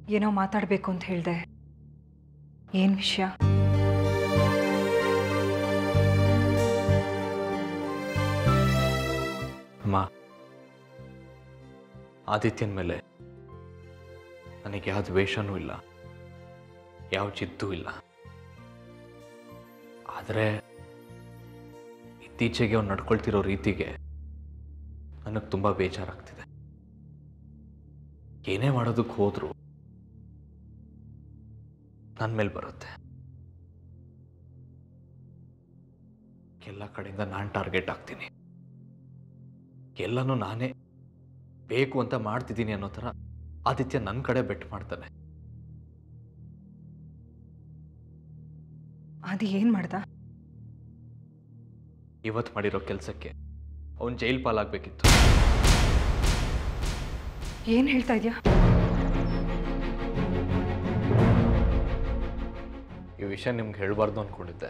ಏನೋ ಮಾತಾಡಬೇಕು ಅಂತ ಹೇಳಿದೆ. ಏನು ವಿಷಯ? ಅಮ್ಮ, ಆದಿತ್ಯನ ಮೇಲೆ ನನಗೆ ಯಾವ ದ್ವೇಷನೂ ಇಲ್ಲ, ಯಾವ ಜಿದ್ದೂ ಇಲ್ಲ. ಆದರೆ ಇತ್ತೀಚೆಗೆ ಅವ್ನು ನಡ್ಕೊಳ್ತಿರೋ ರೀತಿಗೆ ನನಗೆ ತುಂಬ ಬೇಜಾರಾಗ್ತಿದೆ. ಏನೇ ಮಾಡೋದಕ್ಕೆ ಹೋದ್ರು ನನ್ನ ಮೇಲೆ ಬರುತ್ತೆ. ಎಲ್ಲ ಕಡೆಯಿಂದ ನಾನು ಟಾರ್ಗೆಟ್ ಆಗ್ತೀನಿ. ಎಲ್ಲನೂ ನಾನೇ ಬೇಕು ಅಂತ ಮಾಡ್ತಿದ್ದೀನಿ ಅನ್ನೋ ಥರ ಆದಿತ್ಯ ನನ್ನ ಕಡೆ ಬೆಟ್ ಮಾಡ್ತಾನೆ. ಅದು ಏನು ಮಾಡ್ದ? ಇವತ್ತು ಮಾಡಿರೋ ಕೆಲಸಕ್ಕೆ ಅವನು ಜೈಲ್ ಪಾಲಾಗಬೇಕಿತ್ತು. ಏನು ಹೇಳ್ತಾ ಇದೆಯಾ? ಈ ವಿಷಯ ನಿಮ್ಗೆ ಹೇಳಬಾರ್ದು ಅಂದ್ಕೊಂಡಿದ್ದೆ.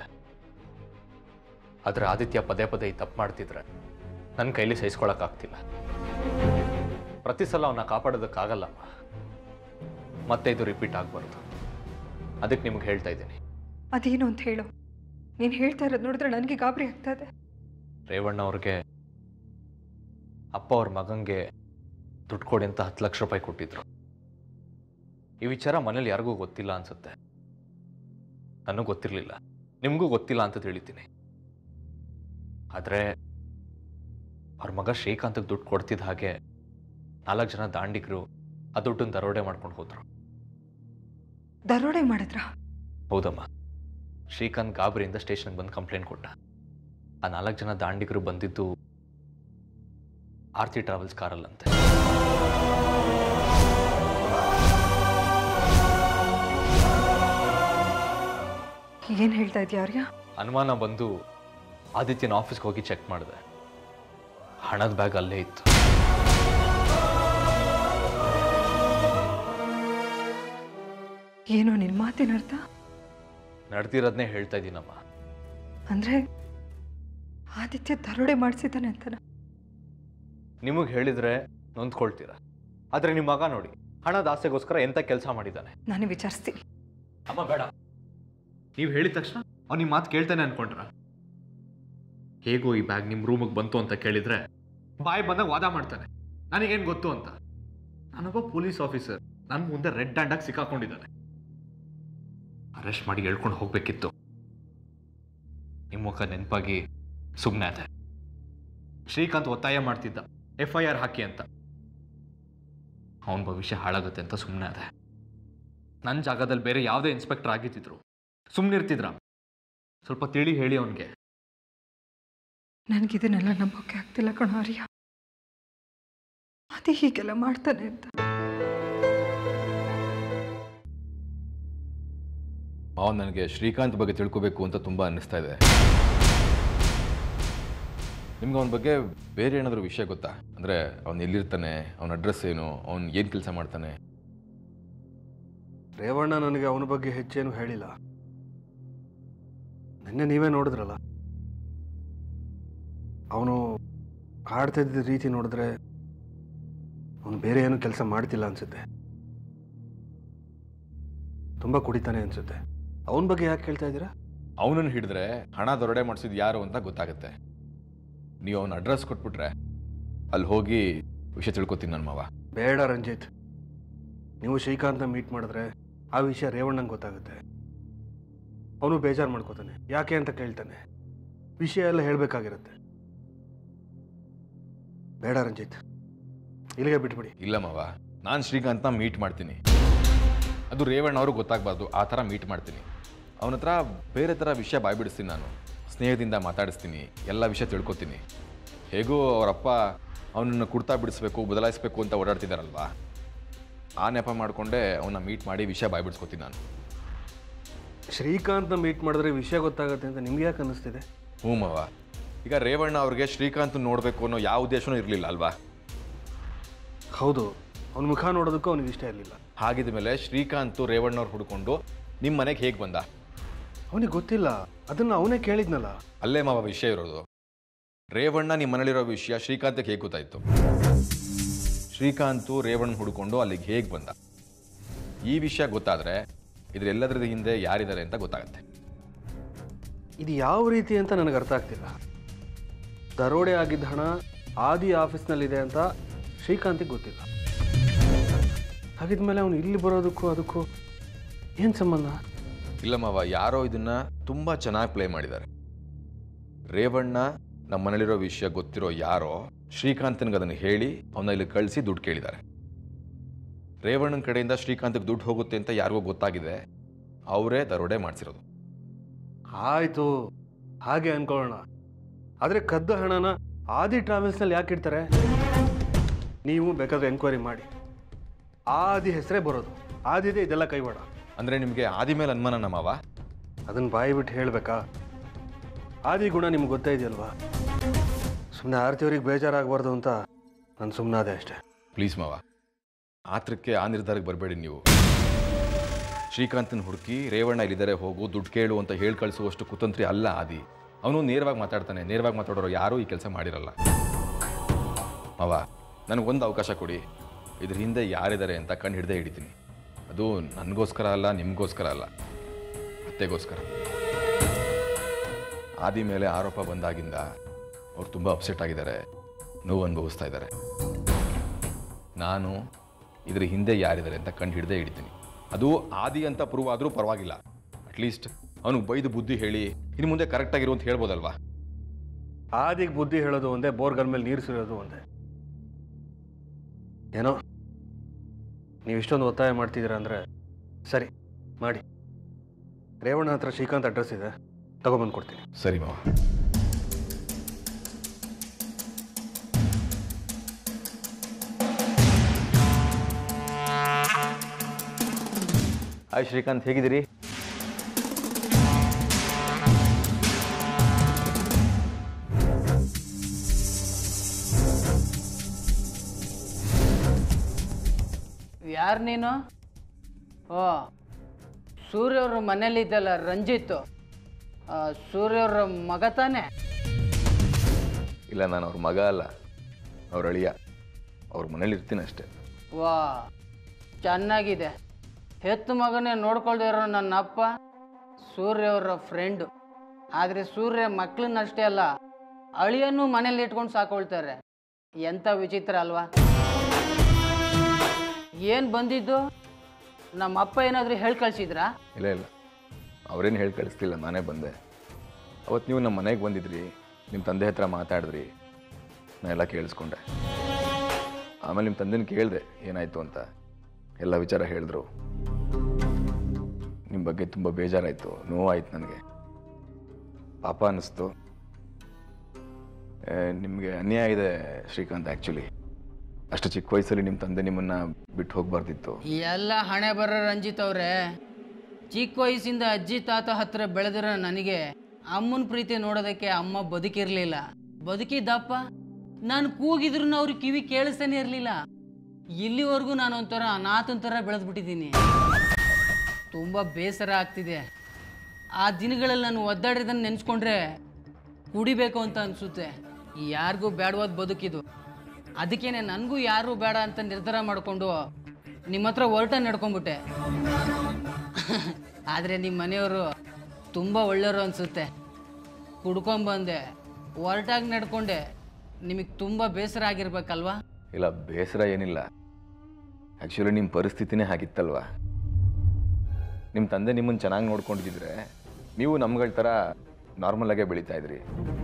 ಆದರೆ ಆದಿತ್ಯ ಪದೇ ಪದೇ ಈ ತಪ್ಪು ಮಾಡ್ತಿದ್ರೆ ನನ್ನ ಕೈಲಿ ಸಹಿಸ್ಕೊಳಕ್ಕಾಗ್ತಿಲ್ಲ. ಪ್ರತಿ ಸಲ ಅವನ್ನ ಕಾಪಾಡೋದಕ್ಕಾಗಲ್ಲಮ್ಮ. ಮತ್ತೆ ಇದು ರಿಪೀಟ್ ಆಗಬಾರ್ದು. ಅದಕ್ಕೆ ನಿಮ್ಗೆ ಹೇಳ್ತಾ ಇದ್ದೀನಿ. ಅದೇನು ಅಂತ ಹೇಳು. ನೀನು ಹೇಳ್ತಾ ಇರೋದು ನೋಡಿದ್ರೆ ನನಗೆ ಗಾಬರಿ ಆಗ್ತಾ ಇದೆ. ರೇವಣ್ಣ ಅವ್ರಿಗೆ ಅಪ್ಪ ಅವ್ರ ಮಗಂಗೆ ದುಡ್ಡು ಕೊಡಿ ಅಂತ 10 ಲಕ್ಷ ರೂಪಾಯಿ ಕೊಟ್ಟಿದ್ರು. ಈ ವಿಚಾರ ಮನೇಲಿ ಯಾರಿಗೂ ಗೊತ್ತಿಲ್ಲ ಅನ್ಸುತ್ತೆ. ನನಗೂ ಗೊತ್ತಿರಲಿಲ್ಲ, ನಿಮಗೂ ಗೊತ್ತಿಲ್ಲ ಅಂತ ತಿಳಿತೀನಿ. ಆದರೆ ಅವ್ರ ಮಗ ಶ್ರೀಕಾಂತ್ಗೆ ದುಡ್ಡು ಕೊಡ್ತಿದ್ದ ಹಾಗೆ 4 ಜನ ದಾಂಡಿಗರು ಆ ದುಡ್ಡನ್ನು ದರೋಡೆ ಮಾಡ್ಕೊಂಡು ಹೋದ್ರು. ದರೋಡೆ ಮಾಡಿದ್ರ? ಹೌದಮ್ಮ. ಶ್ರೀಕಾಂತ್ ಗಾಬರಿಯಿಂದ ಸ್ಟೇಷನ್ಗೆ ಬಂದು ಕಂಪ್ಲೇಂಟ್ ಕೊಟ್ಟ. ಆ 4 ಜನ ದಾಂಡಿಗರು ಬಂದಿದ್ದು ಆರ್ತಿ ಟ್ರಾವೆಲ್ಸ್ ಕಾರಲ್ಲಂತೆ. ಏನು ಹೇಳ್ತಾ ಇದೆಯಾ ಆರ್ಯ? ಅನುಮಾನ ಬಂದು ಆದಿತ್ಯನ ಆಫೀಸ್ಗೆ ಹೋಗಿ ಚೆಕ್ ಮಾಡಿದೆ. ಹಣದ ಬ್ಯಾಗ್ ಅಲ್ಲೇ ಇತ್ತು. ಏನೋ ನಿನ್ನ ಮಾತಿನ ಅರ್ಥ? ನಡೆದಿರೋದನ್ನೇ ಹೇಳ್ತಾ ಇದ್ದೀನಮ್ಮ. ಅಂದ್ರೆ ಆದಿತ್ಯ ದರೋಡೆ ಮಾಡಿಸಿದ್ದಾನೆ ಅಂತನ? ನಿಮಗೆ ಹೇಳಿದ್ರೆ ನೊಂದ್ಕೊಳ್ತೀರ. ಆದರೆ ನಿಮ್ಮ ಮಗ ನೋಡಿ, ಹಣದ ಆಸೆಗೋಸ್ಕರ ಎಂಥ ಕೆಲಸ ಮಾಡಿದ್ದಾನೆ. ನಾನು ವಿಚಾರಿಸ್ತೀನಿ. ಅಮ್ಮ ಬೇಡ. ನೀವು ಹೇಳಿದ ತಕ್ಷಣ ಅವ್ನು ನಿಮ್ಮ ಮಾತು ಕೇಳ್ತಾನೆ ಅನ್ಕೊಂಡ್ರ? ಹೇಗೋ ಈ ಬ್ಯಾಗ್ ನಿಮ್ಮ ರೂಮಿಗೆ ಬಂತು ಅಂತ ಕೇಳಿದ್ರೆ ಬಾಯಿ ಬಂದಾಗ ವಾದ ಮಾಡ್ತಾನೆ, ನನಗೇನು ಗೊತ್ತು ಅಂತ. ನಾನೊಬ್ಬ ಪೊಲೀಸ್ ಆಫೀಸರ್, ನನ್ನ ಮುಂದೆ ರೆಡ್ ಹ್ಯಾಂಡಾಗಿ ಸಿಕ್ಕಾಕೊಂಡಿದ್ದಾನೆ. ಅರೆಸ್ಟ್ ಮಾಡಿ ಹೇಳ್ಕೊಂಡು ಹೋಗ್ಬೇಕಿತ್ತು. ನಿಮ್ಮ ಮುಖ ನೆನಪಾಗಿ ಸುಮ್ಮನೆ ಅದೇ. ಶ್ರೀಕಾಂತ್ ಒತ್ತಾಯ ಮಾಡ್ತಿದ್ದ FIR ಹಾಕಿ ಅಂತ. ಅವನ ಭವಿಷ್ಯ ಹಾಳಾಗುತ್ತೆ ಅಂತ ಸುಮ್ಮನೆ ಅದೇ. ನನ್ನ ಜಾಗದಲ್ಲಿ ಬೇರೆ ಯಾವುದೇ ಇನ್ಸ್ಪೆಕ್ಟರ್ ಆಗಿದ್ದಿದ್ರು ಸುಮ್ಮನಿರ್ತಿದ್ರ? ಸ್ವಲ್ಪ ತಿಳಿ ಹೇಳಿ ಅವನಿಗೆ. ನನಗಿದನ್ನೆಲ್ಲ ನಂಬೋಕೆ ಆಗ್ತಿಲ್ಲ ಕಣ ಆರ್ಯ. ಅದೇ ಹೀಗೆಲ್ಲ ಮಾಡ್ತಾನೆ ಅಂತ. ಅವನು ನನಗೆ ಶ್ರೀಕಾಂತ್ ಬಗ್ಗೆ ತಿಳ್ಕೋಬೇಕು ಅಂತ ತುಂಬ ಅನ್ನಿಸ್ತಾ ಇದೆ. ನಿಮ್ಗೆ ಅವನ ಬಗ್ಗೆ ಬೇರೆ ಏನಾದರೂ ವಿಷಯ ಗೊತ್ತಾ? ಅಂದರೆ ಅವನು ಎಲ್ಲಿರ್ತಾನೆ, ಅವನ ಅಡ್ರೆಸ್ ಏನು, ಅವನು ಏನು ಕೆಲಸ ಮಾಡ್ತಾನೆ? ರೇವಣ್ಣ ನನಗೆ ಅವನ ಬಗ್ಗೆ ಹೆಚ್ಚೇನು ಹೇಳಿಲ್ಲ. ನಿನ್ನೆ ನೀವೇ ನೋಡಿದ್ರಲ್ಲ, ಅವನು ಆಡ್ತಿದ್ದ ರೀತಿ ನೋಡಿದ್ರೆ ಅವನು ಬೇರೆ ಏನು ಕೆಲಸ ಮಾಡ್ತಿಲ್ಲ ಅನ್ಸುತ್ತೆ. ತುಂಬ ಕುಡಿತಾನೆ ಅನ್ಸುತ್ತೆ. ಅವನ ಬಗ್ಗೆ ಯಾಕೆ ಕೇಳ್ತಾ ಇದ್ದೀರಾ? ಅವನನ್ನು ಹಿಡಿದ್ರೆ ಹಣ ದರೋಡೆ ಮಾಡಿಸಿದ್ದು ಯಾರು ಅಂತ ಗೊತ್ತಾಗುತ್ತೆ. ನೀವು ಅವನ ಅಡ್ರೆಸ್ ಕೊಟ್ಬಿಟ್ರೆ ಅಲ್ಲಿ ಹೋಗಿ ವಿಷಯ ತಿಳ್ಕೊತೀನಿ ನನ್ನ ಮಾವ. ಬೇಡ ರಂಜಿತ್, ನೀವು ಶ್ರೀಕಾಂತ್ನ ಮೀಟ್ ಮಾಡಿದ್ರೆ ಆ ವಿಷಯ ರೇವಣ್ಣಂಗೆ ಗೊತ್ತಾಗುತ್ತೆ. ಅವನು ಬೇಜಾರು ಮಾಡ್ಕೋತಾನೆ. ಯಾಕೆ ಅಂತ ಕೇಳ್ತಾನೆ. ವಿಷಯ ಎಲ್ಲ ಹೇಳಬೇಕಾಗಿರುತ್ತೆ. ಬೇಡ ರಂಜಿತ್, ಇಲ್ಲಿಗೆ ಬಿಟ್ಬಿಡಿ. ಇಲ್ಲ ಮಾವ, ನಾನು ಶ್ರೀಕಾಂತ್ನ ಮೀಟ್ ಮಾಡ್ತೀನಿ. ಅದು ರೇವಣ್ಣ ಅವರು ಗೊತ್ತಾಗಬಾರ್ದು, ಆ ಥರ ಮೀಟ್ ಮಾಡ್ತೀನಿ. ಅವನ ಹತ್ರ ಬೇರೆ ಥರ ವಿಷಯ ಬಾಯ್ಬಿಡಿಸ್ತೀನಿ. ನಾನು ಸ್ನೇಹದಿಂದ ಮಾತಾಡಿಸ್ತೀನಿ, ಎಲ್ಲ ವಿಷಯ ತಿಳ್ಕೊತೀನಿ. ಹೇಗೂ ಅವರಪ್ಪ ಅವನನ್ನು ಕುಡ್ತಾ ಬಿಡಿಸ್ಬೇಕು, ಬದಲಾಯಿಸ್ಬೇಕು ಅಂತ ಓಡಾಡ್ತಿದ್ದಾರಲ್ವಾ, ಆ ನೆಪ ಮಾಡಿಕೊಂಡೆ ಅವನ್ನ ಮೀಟ್ ಮಾಡಿ ವಿಷಯ ಬಾಯ್ಬಿಡಿಸ್ಕೊತೀನಿ ನಾನು. ಶ್ರೀಕಾಂತ್ನ ಮೀಟ್ ಮಾಡಿದ್ರೆ ವಿಷಯ ಗೊತ್ತಾಗುತ್ತೆ ಅಂತ ನಿಮ್ಗೆ ಯಾಕೆ ಅನ್ನಿಸ್ತಿದೆ? ಹ್ಞೂ ಮಾವ, ಈಗ ರೇವಣ್ಣ ಅವ್ರಿಗೆ ಶ್ರೀಕಾಂತ್ ನೋಡಬೇಕು ಅನ್ನೋ ಯಾವ ಉದ್ದೇಶನೂ ಇರಲಿಲ್ಲ ಅಲ್ವಾ? ಹೌದು, ಅವನ ಮುಖ ನೋಡೋದಕ್ಕೂ ಅವನಿಗೆ ಇಷ್ಟ ಇರಲಿಲ್ಲ. ಹಾಗಿದ ಮೇಲೆ ಶ್ರೀಕಾಂತ್ ರೇವಣ್ಣವ್ರು ಹುಡ್ಕೊಂಡು ನಿಮ್ಮ ಮನೆಗೆ ಹೇಗೆ ಬಂದ? ಅವನಿಗೆ ಗೊತ್ತಿಲ್ಲ, ಅದನ್ನು ಅವನೇ ಕೇಳಿದ್ನಲ್ಲ. ಅಲ್ಲೇ ಮಾವ ವಿಷಯ ಇರೋದು. ರೇವಣ್ಣ ನಿಮ್ಮ ಮನೇಲಿರೋ ವಿಷಯ ಶ್ರೀಕಾಂತ್ಗೆ ಹೇಗೆ ಗೊತ್ತಾಯಿತು? ಶ್ರೀಕಾಂತು ರೇವಣ್ಣ ಹುಡ್ಕೊಂಡು ಅಲ್ಲಿಗೆ ಹೇಗೆ ಬಂದ? ಈ ವಿಷಯ ಗೊತ್ತಾದರೆ ಇದರೆಲ್ಲದರದ ಹಿಂದೆ ಯಾರಿದ್ದಾರೆ ಅಂತ ಗೊತ್ತಾಗುತ್ತೆ. ಇದು ಯಾವ ರೀತಿ ಅಂತ ನನಗೆ ಅರ್ಥ ಆಗ್ತಿಲ್ಲ. ದರೋಡೆ ಆಗಿದ್ದ ಹಣ ಆದಿ ಆಫೀಸ್ನಲ್ಲಿದೆ ಅಂತ ಶ್ರೀಕಾಂತಿಗೆ ಗೊತ್ತಿಲ್ಲ. ಹಾಗಿದ್ಮೇಲೆ ಅವನು ಇಲ್ಲಿ ಬರೋದಕ್ಕೂ ಅದಕ್ಕೂ ಏನು ಸಂಬಂಧ? ಇಲ್ಲ ಮಾವ, ಯಾರೋ ಇದನ್ನು ತುಂಬ ಚೆನ್ನಾಗಿ ಪ್ಲೇ ಮಾಡಿದ್ದಾರೆ. ರೇವಣ್ಣ ನಮ್ಮ ಮನೇಲಿರೋ ವಿಷಯ ಗೊತ್ತಿರೋ ಯಾರೋ ಶ್ರೀಕಾಂತನಿಗೆ ಅದನ್ನು ಹೇಳಿ ಅವನ್ನ ಇಲ್ಲಿ ಕಳಿಸಿ ದುಡ್ಡು ಕೇಳಿದ್ದಾರೆ. ರೇವಣ್ಣನ ಕಡೆಯಿಂದ ಶ್ರೀಕಾಂತ್ಗೆ ದುಡ್ಡು ಹೋಗುತ್ತೆ ಅಂತ ಯಾರಿಗೂ ಗೊತ್ತಾಗಿದೆ, ಅವರೇ ದರೋಡೆ ಮಾಡಿಸಿರೋದು. ಆಯಿತು, ಹಾಗೆ ಅನ್ಕೊಳ್ಳೋಣ. ಆದರೆ ಕದ್ದ ಹಣನ ಆದಿ ಟ್ರಾವೆಲ್ಸ್ನಲ್ಲಿ ಯಾಕೆ ಇಡ್ತಾರೆ? ನೀವು ಬೇಕಾದ್ರೆ ಎನ್ಕ್ವೈರಿ ಮಾಡಿ. ಆದಿ ಹೆಸರೇ ಬರೋದು, ಆದಿದೆ ಇದೆಲ್ಲ ಕೈವಾಡ. ಅಂದರೆ ನಿಮಗೆ ಆದಿ ಮೇಲೆ ಅನುಮಾನ ಮಾವ? ಅದನ್ನು ಬಾಯಿ ಬಿಟ್ಟು ಹೇಳಬೇಕಾ? ಆದಿ ಗುಣ ನಿಮ್ಗೆ ಗೊತ್ತೇ ಇದೆಯಲ್ವಾ. ಸುಮ್ಮನೆ ಆರ್ತಿಯವ್ರಿಗೆ ಬೇಜಾರಾಗಬಾರ್ದು ಅಂತ ನಾನು ಸುಮ್ಮನಾದೆ ಅಷ್ಟೇ. ಪ್ಲೀಸ್ ಮಾವ, ಆತ್ರಕ್ಕೆ ಆ ನಿರ್ಧಾರಕ್ಕೆ ಬರಬೇಡಿ ನೀವು. ಶ್ರೀಕಾಂತನ ಹುಡುಕಿ ರೇವಣ್ಣ ಇಲ್ಲಿದ್ದಾರೆ ಹೋಗು ದುಡ್ಡು ಕೇಳು ಅಂತ ಹೇಳಿ ಕಳಿಸುವಷ್ಟು ಕುತಂತ್ರಿ ಅಲ್ಲ ಆದಿ. ಅವನು ನೇರವಾಗಿ ಮಾತಾಡ್ತಾನೆ. ನೇರವಾಗಿ ಮಾತಾಡೋರು ಯಾರೂ ಈ ಕೆಲಸ ಮಾಡಿರಲ್ಲ. ಮಾವ, ನನಗೊಂದು ಅವಕಾಶ ಕೊಡಿ. ಇದ್ರ ಹಿಂದೆ ಯಾರಿದ್ದಾರೆ ಅಂತ ಕಂಡು ಹಿಡ್ದೇ ಹಿಡಿತೀನಿ. ಅದು ನನಗೋಸ್ಕರ ಅಲ್ಲ, ನಿಮಗೋಸ್ಕರ ಅಲ್ಲ, ಅತ್ತೆಗೋಸ್ಕರ. ಆದಿ ಮೇಲೆ ಆರೋಪ ಬಂದಾಗಿಂದ ಅವ್ರು ತುಂಬ ಅಪ್ಸೆಟ್ ಆಗಿದ್ದಾರೆ, ನೋವು ಅನುಭವಿಸ್ತಾ ಇದ್ದಾರೆ. ನಾನು ಇದ್ರ ಹಿಂದೆ ಯಾರಿದ್ದಾರೆ ಅಂತ ಕಂಡು ಹಿಡ್ದೇ ಹಿಡಿತೀನಿ. ಅದು ಆದಿ ಅಂತ ಪ್ರೂವ್ ಆದರೂ ಪರವಾಗಿಲ್ಲ. ಅಟ್ಲೀಸ್ಟ್ ಅವನಿಗೆ ಬೈದು ಬುದ್ಧಿ ಹೇಳಿ ಇನ್ನು ಮುಂದೆ ಕರೆಕ್ಟಾಗಿರು ಅಂತ ಹೇಳ್ಬೋದಲ್ವಾ? ಆದಿಗೆ ಬುದ್ಧಿ ಹೇಳೋದು ಒಂದೇ, ಬೋರ್ಗಲ್ ಮೇಲೆ ನೀರು ಸುರಿಯೋದು ಒಂದೇ. ಏನೋ ನೀವು ಇಷ್ಟೊಂದು ಒತ್ತಾಯ ಮಾಡ್ತಿದ್ದೀರಾ ಅಂದರೆ ಸರಿ ಮಾಡಿ. ರೇವಣ್ಣ ಹತ್ರ ಶ್ರೀಕಾಂತ್ ಅಡ್ರೆಸ್ ಇದೆ, ತಗೊಬಂದು ಕೊಡ್ತೀನಿ. ಸರಿ ಮಾವ. ಹಾಯ್ ಶ್ರೀಕಾಂತ್, ಹೇಗಿದ್ದೀರಿ? ಯಾರು ನೀನು? ಓ, ಸೂರ್ಯವ್ರ ಮನೇಲಿದ್ದಲ್ಲ ರಂಜಿತ್, ಸೂರ್ಯವ್ರ ಮಗ ತಾನೆ? ಇಲ್ಲ, ನಾನು ಅವ್ರ ಮಗ ಅಲ್ಲ, ಅವ್ರ ಅಳಿಯ. ಅವ್ರ ಮನೇಲಿ ಇರ್ತೀನಿ ಅಷ್ಟೇ. ವಾ, ಚೆನ್ನಾಗಿದೆ. ಹೆತ್ತು ಮಗನೇ ನೋಡ್ಕೊಳ್ದೇ ಇರೋ ನನ್ನ ಅಪ್ಪ ಸೂರ್ಯವ್ರ ಫ್ರೆಂಡು. ಆದರೆ ಸೂರ್ಯ ಮಕ್ಕಳನ್ನಷ್ಟೇ ಅಲ್ಲ, ಅಳಿಯನ್ನು ಮನೇಲಿ ಇಟ್ಕೊಂಡು ಸಾಕೊಳ್ತಾರೆ. ಎಂಥ ವಿಚಿತ್ರ ಅಲ್ವಾ? ಏನು ಬಂದಿದ್ದು? ನಮ್ಮ ಅಪ್ಪ ಏನಾದರೂ ಹೇಳಿ ಕಳಿಸಿದ್ರಾ? ಇಲ್ಲ ಇಲ್ಲ, ಅವರೇನು ಹೇಳಿ ಕಳಿಸ್ಲಿಲ್ಲ, ನಾನೇ ಬಂದೆ. ಅವತ್ತು ನೀವು ನಮ್ಮ ಮನೆಗೆ ಬಂದಿದ್ರಿ, ನಿಮ್ಮ ತಂದೆ ಹತ್ರ ಮಾತಾಡಿದ್ರಿ, ನಾನು ಎಲ್ಲ ಕೇಳಿಸ್ಕೊಂಡೆ. ಆಮೇಲೆ ನಿಮ್ಮ ತಂದೆನ ಕೇಳಿದೆ ಏನಾಯಿತು ಅಂತ. ಎಲ್ಲ ವಿಚಾರ ಹೇಳಿದ್ರು. ನಿಮ್ಮ ಬಗ್ಗೆ ತುಂಬ ಬೇಜಾರಾಯಿತು, ನೋವಾಯಿತು ನನಗೆ. ಪಾಪ ಅನ್ನಿಸ್ತು. ನಿಮಗೆ ಅನ್ಯಾಯ ಇದೆ ಶ್ರೀಕಾಂತ್. ಆ್ಯಕ್ಚುಲಿ ಅಷ್ಟು ಚಿಕ್ಕ ವಯಸ್ಸಲ್ಲಿ ನಿಮ್ಮ ತಂದೆ ನಿಮ್ಮನ್ನು ಬಿಟ್ಟು ಹೋಗಬಾರ್ದಿತ್ತು. ಎಲ್ಲ ಹಣೆ ಬರ ರಂಜಿತ್ ಅವರೇ. ಚಿಕ್ಕ ವಯಸ್ಸಿಂದ ಅಜ್ಜಿ ತಾತ ಹತ್ರ ಬೆಳೆದಿರೋ ನನಗೆ ಅಮ್ಮನ ಪ್ರೀತಿ ನೋಡೋದಕ್ಕೆ ಅಮ್ಮ ಬದುಕಿರಲಿಲ್ಲ. ಬದುಕಿದ್ದಪ್ಪ ನಾನು ಕೂಗಿದ್ರು ಅವ್ರಿಗೆ ಕಿವಿ ಕೇಳಿಸ್ತಾನೆ ಇರಲಿಲ್ಲ. ಇಲ್ಲಿವರೆಗೂ ನಾನು ಒಂಥರ ಅನಾಥನ ಥರ ಬೆಳೆದ್ಬಿಟ್ಟಿದ್ದೀನಿ. ತುಂಬ ಬೇಸರ ಆಗ್ತಿದೆ. ಆ ದಿನಗಳಲ್ಲಿ ನಾನು ಒದ್ದಾಡಿದನ್ನು ನೆನೆಸ್ಕೊಂಡ್ರೆ ಕುಡಿಬೇಕು ಅಂತ ಅನಿಸುತ್ತೆ. ಯಾರಿಗೂ ಬೇಡವಾದ ಬದುಕಿದು. ಅದಕ್ಕೇನೆ ನನಗೂ ಯಾರೂ ಬೇಡ ಅಂತ ನಿರ್ಧಾರ ಮಾಡಿಕೊಂಡು ನಿಮ್ಮ ಹತ್ರ ಹೊರಟ ನಡ್ಕೊಂಡ್ಬಿಟ್ಟೆ. ಆದರೆ ನಿಮ್ಮ ಮನೆಯವರು ತುಂಬ ಒಳ್ಳೆಯವರು ಅನಿಸುತ್ತೆ. ಕುಡ್ಕೊಂಬಂದೆ, ಹೊರಟಾಗಿ ನಡ್ಕೊಂಡೆ. ನಿಮಗೆ ತುಂಬ ಬೇಸರ ಆಗಿರ್ಬೇಕಲ್ವಾ? ಇಲ್ಲ, ಬೇಸರ ಏನಿಲ್ಲ. ಆ್ಯಕ್ಚುಲಿ ನಿಮ್ಮ ಪರಿಸ್ಥಿತಿನೇ ಹಾಗಿತ್ತಲ್ವ. ನಿಮ್ಮ ತಂದೆ ನಿಮ್ಮನ್ನು ಚೆನ್ನಾಗಿ ನೋಡ್ಕೊಂಡಿದ್ರೆ ನೀವು ನಮ್ಗಳ ಥರ ನಾರ್ಮಲಾಗೇ ಬೆಳೀತಾ ಇದ್ರಿ.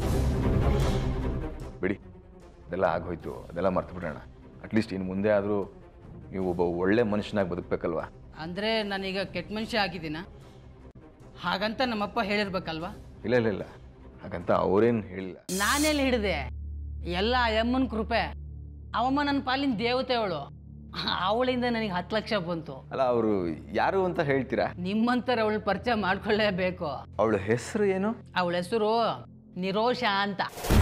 ಬಿಡಿ, ಅದೆಲ್ಲ ಆಗೋಯ್ತು, ಅದೆಲ್ಲ ಮರ್ತು ಬಿಡೋಣ. ಅಟ್ಲೀಸ್ಟ್ ಇನ್ನು ಮುಂದೆ ಆದರೂ ನೀವು ಒಬ್ಬ ಒಳ್ಳೆ ಮನುಷ್ಯನಾಗಿ ಬದುಕಬೇಕಲ್ವಾ? ಅಂದರೆ ನಾನೀಗ ಕೆಟ್ಟ ಮನುಷ್ಯ ಆಗಿದ್ದೀನ? ಹಾಗಂತ ನಮ್ಮಪ್ಪ ಹೇಳಿರ್ಬೇಕಲ್ವಾ? ಇಲ್ಲ ಇಲ್ಲ ಇಲ್ಲ, ಹಾಗಂತ ಅವರೇನು ಹೇಳಿಲ್ಲ. ನಾನೆಲ್ಲಿ ಹಿಡಿದೆ? ಎಲ್ಲ ಅಮ್ಮನ ಕೃಪೆ. ಅವಮ್ಮ ನನ್ನ ಪಾಲಿನ ದೇವತೆ ಅವಳು. ಅವಳಿಂದ ನನಗೆ 10 ಲಕ್ಷ ಬಂತು. ಅಲ್ಲ, ಅವರು ಯಾರು ಅಂತ ಹೇಳ್ತೀರಾ? ನಿಮ್ಮಂತರ ಅವಳು ಪರಿಚಯ ಮಾಡ್ಕೊಳ್ಳೇಬೇಕು. ಅವಳ ಹೆಸರು ಏನು? ಅವಳ ಹೆಸರು ನಿರೋಷ ಅಂತ.